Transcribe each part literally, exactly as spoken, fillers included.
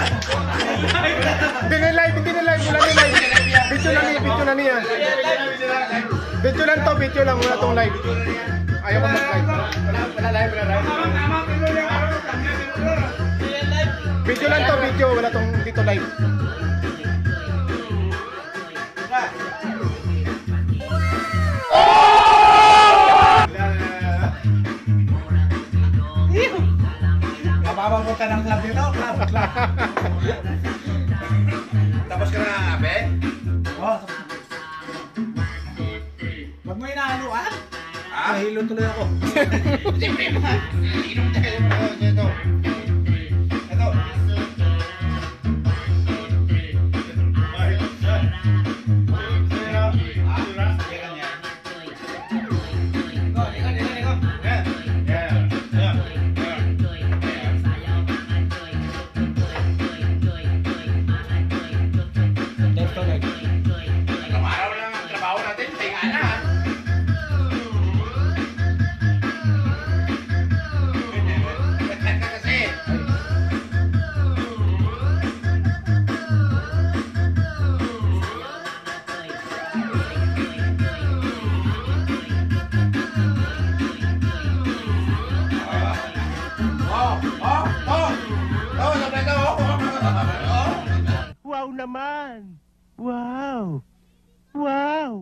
Hindi na live, hindi na live, wala na live. Video lang niya, video lang niya. Video lang to, video lang, wala tong live. Ayaw ko mag-live. Wala live, wala live. Video lang to, video, wala tong dito live. Mababang ka ng club dito, club, club. Tapos ka na, ape? Oo, tapos na. Wag mo inahaluan. Ah? Nahilo tuloy ako. Siyempre, inom tayo. Ito. Ito. Wow naman! Wow! Wow!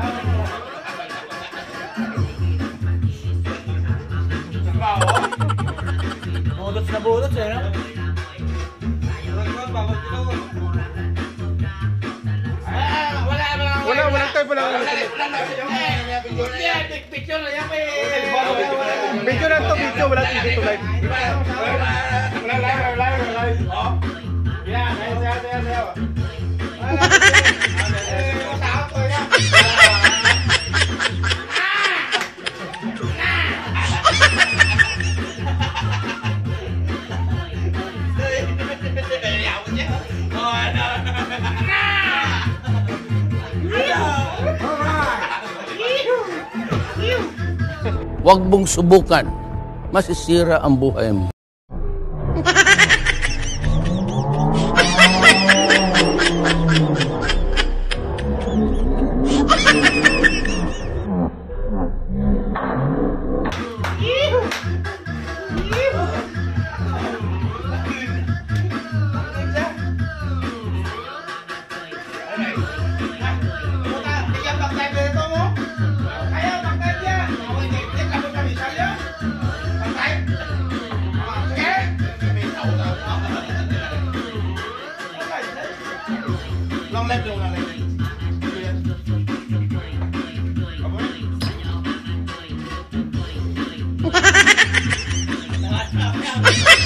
Budots na budots eh, no? Wala, wala tayo, wala. Picture na yan, eh. Video lang to, video, wala tong dito live. Wala live, wala live, wala live. Oh. Yan, sayo, sayo, sayo, sayo. Huwag mong subukan. Masisira ang buhay mo. Long life, long life. Apa?